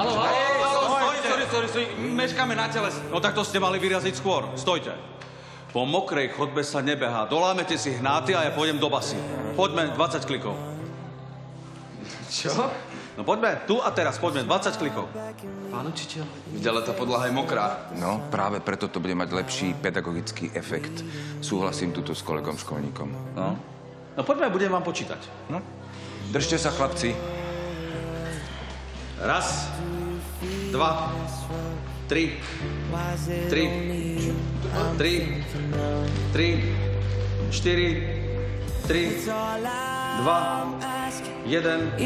Haló, sorry, meškáme na teles. No tak to ste mali vyraziť skôr. Stojte. Po mokrej chodbe sa nebehá. Dolámete si hnáty a ja pôjdem do basy. Poďme, 20 klikov. Čo? No poďme, tu a teraz, poďme, 20 klikov. Pán učiteľ, ale tá podlaha je mokrá. No, práve preto to bude mať lepší pedagogický efekt. Súhlasím tuto s kolegom školníkom. No poďme, budem vám počítať. No, držte sa, chlapci. Raz, 2, 3, 4, 3, 2, 1.